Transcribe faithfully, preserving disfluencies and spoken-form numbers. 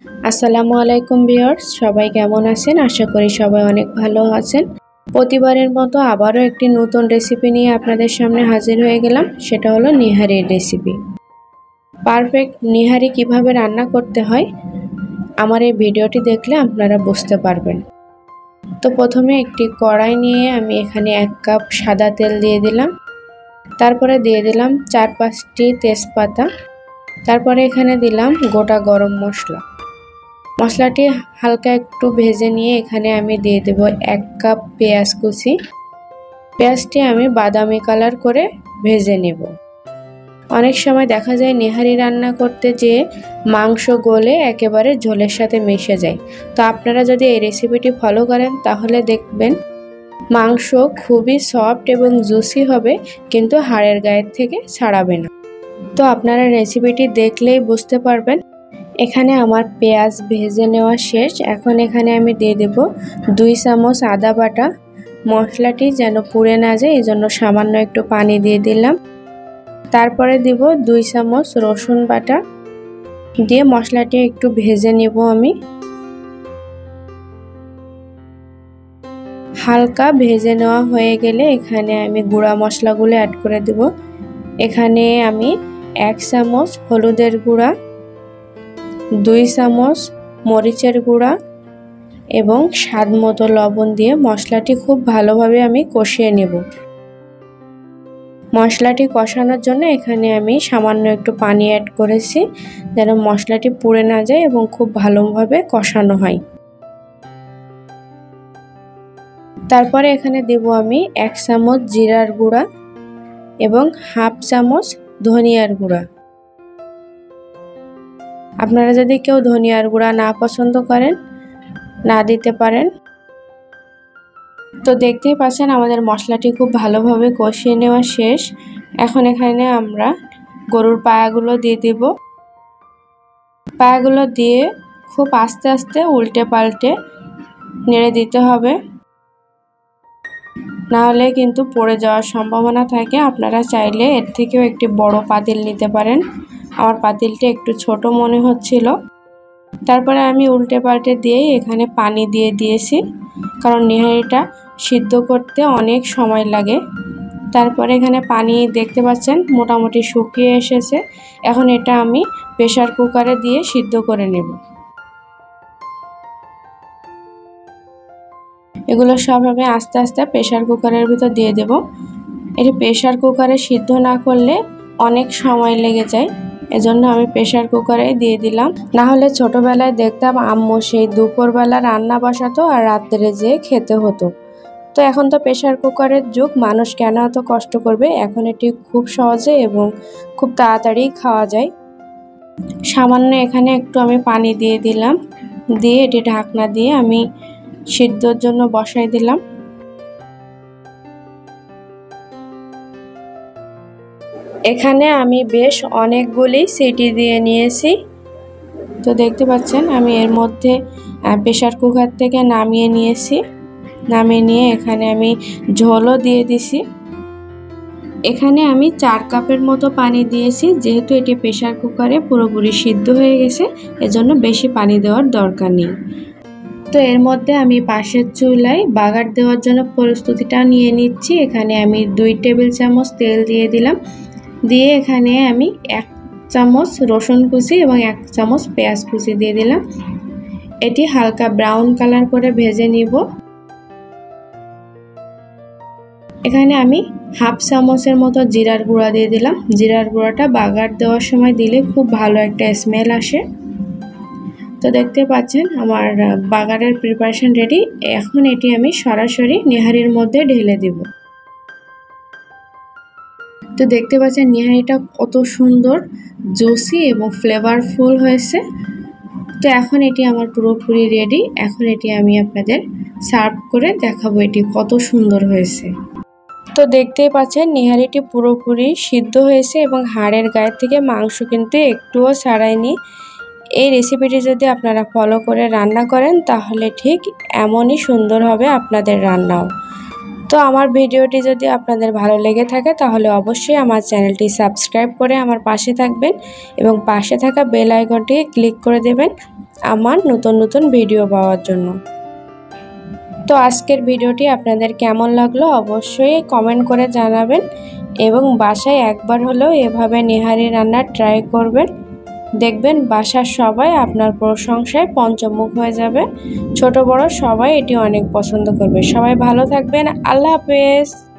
আসসালামু আলাইকুম ভিউয়ার্স, সবাই কেমন আছেন? আশা করি সবাই অনেক ভালো আছেন। প্রতিবারের মতো আবারও একটি নতুন রেসিপি নিয়ে আপনাদের সামনে হাজির হয়ে গেলাম। সেটা হলো নিহারির রেসিপি। পারফেক্ট নিহারি কিভাবে রান্না করতে হয় আমার এই ভিডিওটি দেখলে আপনারা বুঝতে পারবেন। তো প্রথমে একটি কড়াই নিয়ে আমি এখানে এক কাপ সাদা তেল দিয়ে দিলাম। তারপরে দিয়ে দিলাম চার পাঁচটি তেজপাতা। তারপরে এখানে দিলাম গোটা গরম মশলা। মশলাটি হালকা একটু ভেজে নিয়ে এখানে আমি দিয়ে দেব এক কাপ পেঁয়াজ কুচি। পেঁয়াজটি আমি বাদামি কালার করে ভেজে নেব। অনেক সময় দেখা যায় নেহারি রান্না করতে যে মাংস গলে একেবারে ঝোলের সাথে মিশে যায়। তো আপনারা যদি এই রেসিপিটি ফলো করেন তাহলে দেখবেন মাংস খুবই সফট এবং জুসি হবে, কিন্তু হাড়ের গায়ের থেকে ছাড়াবে না। তো আপনারা রেসিপিটি দেখলেই বুঝতে পারবেন। এখানে আমার পেঁয়াজ ভেজে নেওয়া শেষ। এখন এখানে আমি দিয়ে দেব দুই চামচ আদা বাটা। মশলাটি যেন পুড়ে না যায় এই জন্য সামান্য একটু পানি দিয়ে দিলাম। তারপরে দিব দুই চামচ রসুন বাটা দিয়ে মশলাটি একটু ভেজে নেব আমি। হালকা ভেজে নেওয়া হয়ে গেলে এখানে আমি গুঁড়া মশলাগুলো অ্যাড করে দেব। এখানে আমি এক চামচ হলুদের গুঁড়া, দুই চামচ মরিচের গুঁড়া এবং স্বাদ মতো লবণ দিয়ে মশলাটি খুব ভালোভাবে আমি কষিয়ে নেব। মশলাটি কষানোর জন্য এখানে আমি সামান্য একটু পানি অ্যাড করেছি যেন মশলাটি পুড়ে না যায় এবং খুব ভালোভাবে কষানো হয়। তারপরে এখানে দেব আমি এক চামচ জিরার গুঁড়া এবং হাফ চামচ ধনিয়ার গুঁড়া। আপনারা যদি কেউ ধনিয়ার গুঁড়া না পছন্দ করেন না দিতে পারেন। তো দেখতেই পাচ্ছেন আমাদের মশলাটি খুব ভালোভাবে কষিয়ে নেওয়া শেষ। এখন এখানে আমরা গরুর পায়াগুলো দিয়ে দেব। পায়াগুলো দিয়ে খুব আস্তে আস্তে উল্টে পাল্টে নেড়ে দিতে হবে, না হলে কিন্তু পড়ে যাওয়ার সম্ভাবনা থাকে। আপনারা চাইলে এর থেকেও একটি বড় পাতিল নিতে পারেন। আমার পাতিলটা একটু ছোট মনে হচ্ছিল। তারপরে আমি উল্টে পাল্টে দিয়েই এখানে পানি দিয়ে দিয়েছি, কারণ নিহারিটা সিদ্ধ করতে অনেক সময় লাগে। তারপরে এখানে পানি দেখতে পাচ্ছেন মোটামুটি শুকিয়ে এসেছে। এখন এটা আমি প্রেসার কুকারে দিয়ে সিদ্ধ করে নেব। এগুলো সব আমি আস্তে আস্তে প্রেসার কুকারের ভিতর দিয়ে দেব। এটি প্রেসার কুকারে সিদ্ধ না করলে অনেক সময় লেগে যায়, এজন্য আমি প্রেসার কুকারে দিয়ে দিলাম। না হলে ছোটবেলায় দেখতাম আম্মু সেই দুপুরবেলা রান্না বসাতো আর রাত্রে যেয়ে খেতে হতো। তো এখন তো প্রেসার কুকারের যুগ, মানুষ কেন এত কষ্ট করবে। এখন এটি খুব সহজে এবং খুব তাড়াতাড়ি খাওয়া যায়। সামান্য এখানে একটু আমি পানি দিয়ে দিলাম, দিয়ে এটি ঢাকনা দিয়ে আমি সিদ্ধর জন্য বসাই দিলাম। এখানে আমি বেশ অনেকগুলি সিটি দিয়ে নিয়েছি। তো দেখতে পাচ্ছেন আমি এর মধ্যে প্রেসার কুকার থেকে নামিয়ে নিয়েছি। নামিয়ে নিয়ে এখানে আমি ঝোলও দিয়ে দিছি। এখানে আমি চার কাপের মতো পানি দিয়েছি, যেহেতু এটি প্রেসার কুকারে পুরোপুরি সিদ্ধ হয়ে গেছে এজন্য বেশি পানি দেওয়ার দরকার নেই। তো এর মধ্যে আমি পাশের চুলায় বাগার দেওয়ার জন্য প্রস্তুতিটা নিয়ে নিচ্ছি। এখানে আমি দুই টেবিল চামচ তেল দিয়ে দিলাম। দিয়ে এখানে আমি এক চামচ রসুন কুচি এবং এক চামচ পেঁয়াজ কুচি দিয়ে দিলাম। এটি হালকা ব্রাউন কালার করে ভেজে নিব। এখানে আমি হাফ চামচের মতো জিরার গুঁড়া দিয়ে দিলাম। জিরার গুঁড়াটা বাগার দেওয়ার সময় দিলে খুব ভালো একটা স্মেল আসে। তো দেখতে পাচ্ছেন আমার বাগারের প্রিপারেশন রেডি। এখন এটি আমি সরাসরি নেহারির মধ্যে ঢেলে দেব। তো দেখতে পাচ্ছেন নিহারিটা কত সুন্দর জুসি এবং ফ্লেভারফুল হয়েছে। তো এখন এটি আমার পুরোপুরি রেডি। এখন এটি আমি আপনাদের সার্ভ করে দেখাবো এটি কত সুন্দর হয়েছে। তো দেখতেই পাচ্ছেন নিহারিটি পুরোপুরি সিদ্ধ হয়েছে এবং হাড়ের গায়ে থেকে মাংস কিন্তু একটুও ছাড়ায়নি। এই রেসিপিটি যদি আপনারা ফলো করে রান্না করেন তাহলে ঠিক এমনই সুন্দর হবে আপনাদের রান্নাও। তো আমার ভিডিওটি যদি আপনাদের ভালো লেগে থাকে তাহলে অবশ্যই আমার চ্যানেলটি সাবস্ক্রাইব করে আমার পাশে থাকবেন এবং পাশে থাকা বেল আইকনটি ক্লিক করে দেবেন আমার নতুন নতুন ভিডিও পাওয়ার জন্য। তো আজকের ভিডিওটি আপনাদের কেমন লাগলো অবশ্যই কমেন্ট করে জানাবেন এবং বাসায় একবার হলেও এভাবে নেহারি রান্না ট্রাই করবেন। দেখবেন বাসার সবাই আপনার প্রশংসায় পঞ্চমুখ হয়ে যাবে। ছোট বড় সবাই এটি অনেক পছন্দ করবে। সবাই ভালো থাকবেন। আল্লাহ হাফেজ।